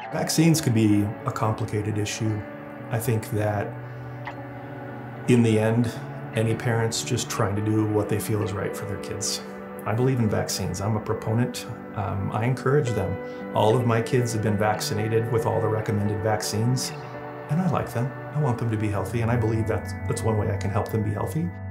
Vaccines could be a complicated issue. I think that in the end, any parent's just trying to do what they feel is right for their kids. I believe in vaccines. I'm a proponent. I encourage them. All of my kids have been vaccinated with all the recommended vaccines, and I like them. I want them to be healthy, and I believe that's one way I can help them be healthy.